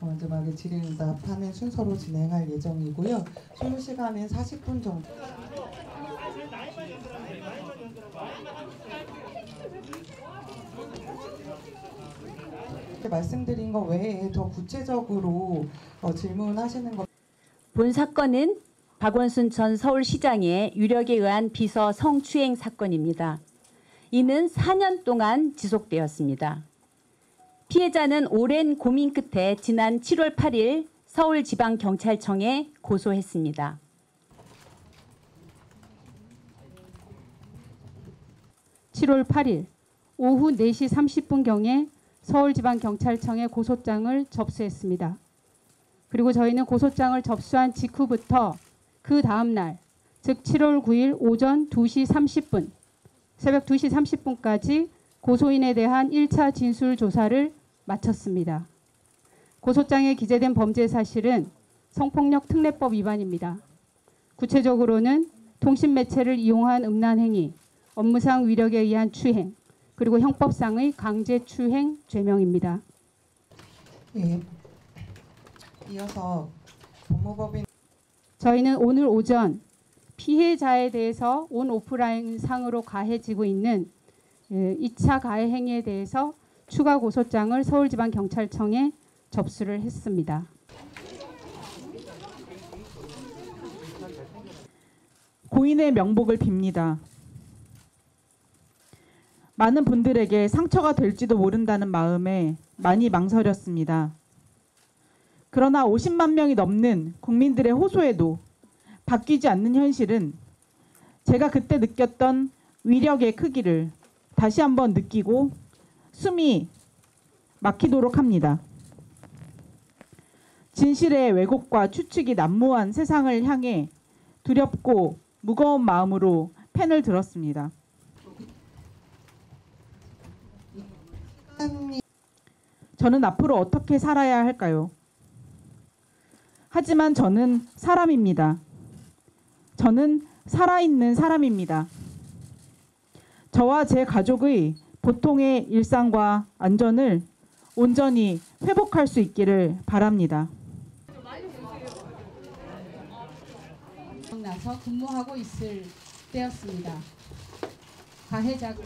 마지막에 질의응답하는 순서로 진행할 예정이고요. 소요 시간은 40분 정도. 말씀드린 것 외에 더 구체적으로 질문하시는 것. 본 사건은 박원순 전 서울시장의 유력에 의한 비서 성추행 사건입니다. 이는 4년 동안 지속되었습니다. 피해자는 오랜 고민 끝에 지난 7월 8일 서울지방경찰청에 고소했습니다. (7월 8일) 오후 4시 30분경에 서울지방경찰청에 고소장을 접수했습니다. 그리고 저희는 고소장을 접수한 직후부터 그 다음 날, 즉 7월 9일 오전 2시 30분, 새벽 2시 30분까지 고소인에 대한 1차 진술 조사를 마쳤습니다. 고소장에 기재된 범죄 사실은 성폭력 특례법 위반입니다. 구체적으로는 통신매체를 이용한 음란 행위, 업무상 위력에 의한 추행, 그리고 형법상의 강제추행 죄명입니다. 예. 이어서 법무법인 저희는 오늘 오전 피해자에 대해서 온 오프라인 상으로 가해지고 있는 2차 가해 행위에 대해서 추가 고소장을 서울지방경찰청에 접수를 했습니다. 고인의 명복을 빕니다. 많은 분들에게 상처가 될지도 모른다는 마음에 많이 망설였습니다. 그러나 50만 명이 넘는 국민들의 호소에도 바뀌지 않는 현실은 제가 그때 느꼈던 위력의 크기를 다시 한번 느끼고 숨이 막히도록 합니다. 진실의 왜곡과 추측이 난무한 세상을 향해 두렵고 무거운 마음으로 펜을 들었습니다. 저는 앞으로 어떻게 살아야 할까요? 하지만 저는 사람입니다. 저는 살아있는 사람입니다. 저와 제 가족의 보통의 일상과 안전을 온전히 회복할 수 있기를 바랍니다. 나서 근무하고 있을 때였습니다. 가해자가